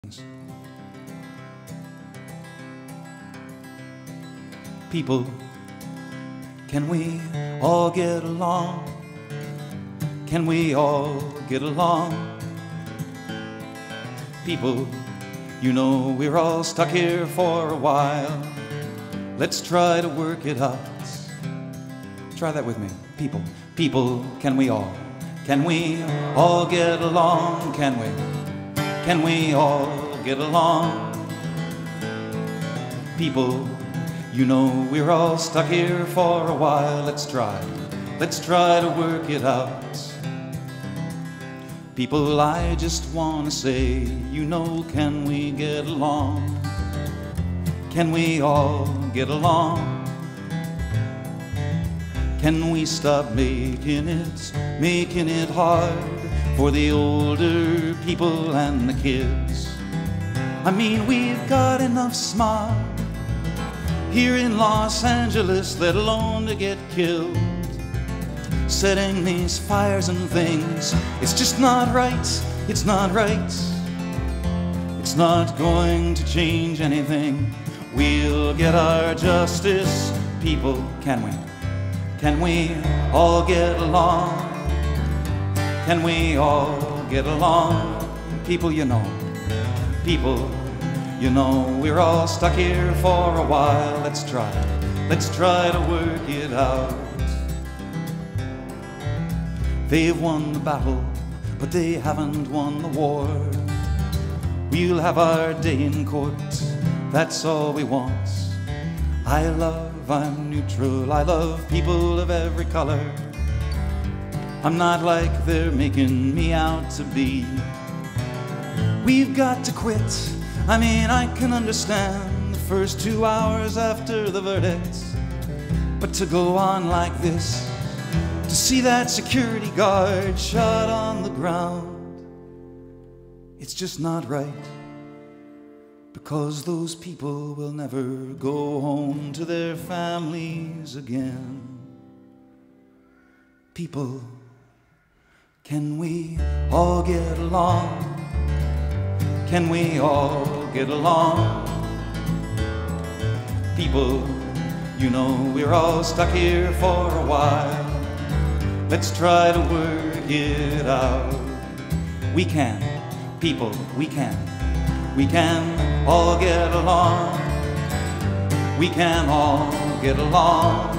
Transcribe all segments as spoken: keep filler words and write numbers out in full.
People, can we all get along? Can we all get along? People, you know we're all stuck here for a while. Let's try to work it out. Try that with me. People, people, can we all? Can we all get along? Can we? Can we all get along? People, you know we're all stuck here for a while. Let's try, let's try to work it out. People, I just want to say, you know, can we get along? Can we all get along? Can we stop making it, making it hard for the older people and the kids? I mean, we've got enough smart here in Los Angeles, let alone to get killed. Setting these fires and things, it's just not right, it's not right. It's not going to change anything. We'll get our justice. People, can we? Can we all get along? Can we all get along? People, you know, people, you know, we're all stuck here for a while. Let's try, let's try to work it out. They've won the battle, but they haven't won the war. We'll have our day in court, that's all we want. I love, I'm neutral, I love people of every color. I'm not like they're making me out to be. We've got to quit. I mean, I can understand the first two hours after the verdict, but to go on like this, to see that security guard shot on the ground, it's just not right, because those people will never go home to their families again. People, can we all get along? Can we all get along? People, you know we're all stuck here for a while. Let's try to work it out. We can, people, we can. We can all get along. We can all get along.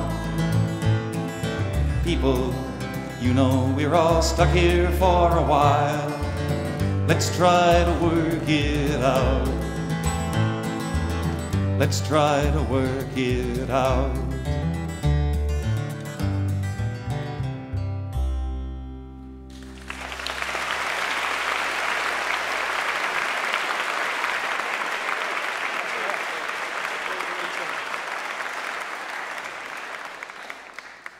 People, you know we're all stuck here for a while. Let's try to work it out. Let's try to work it out.